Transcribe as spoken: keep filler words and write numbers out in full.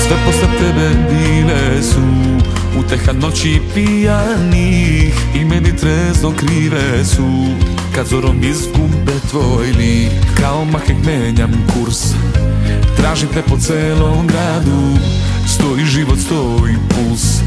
Sve posle tebe bile su uteha noći pijanih i meni trezno krive su kad zorom izgube tvoj lik. Kao mahek menjam kurs, tražim te po celom gradu, stoji život, stoji puls.